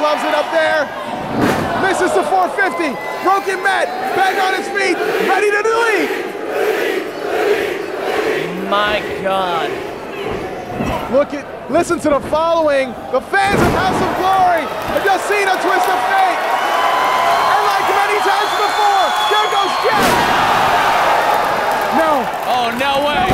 loves it up there. Misses the 450. Broken Matt back on his feet, ready to delete. My God. Listen to the following. The fans of House of Glory have just seen a twist of fate. And like many times before, there goes Jeff. No. Oh, no way.